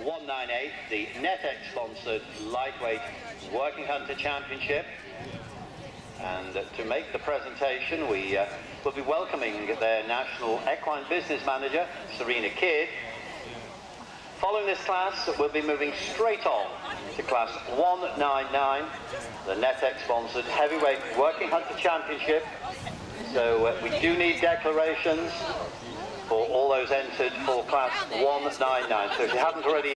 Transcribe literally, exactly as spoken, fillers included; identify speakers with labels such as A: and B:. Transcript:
A: one ninety-eight, the NetX-sponsored Lightweight Working Hunter Championship. And uh, to make the presentation, we uh, will be welcoming their National Equine Business Manager, Katrina. Following this class, we'll be moving straight on to class one ninety-nine, the NetX-sponsored Heavyweight Working Hunter Championship. So uh, we do need declarations for all those entered for class one ninety-nine. So if you haven't already